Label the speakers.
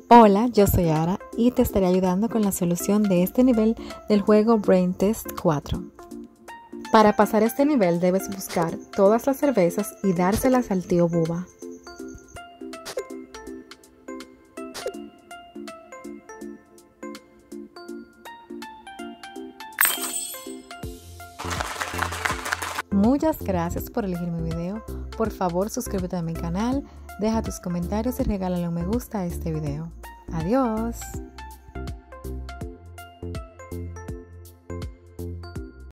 Speaker 1: Hola, yo soy Ara y te estaré ayudando con la solución de este nivel del juego Brain Test 4. Para pasar este nivel debes buscar todas las cervezas y dárselas al tío Bubba. Muchas gracias por elegir mi video. Por favor, suscríbete a mi canal, deja tus comentarios y regálale un me gusta a este video. Adiós.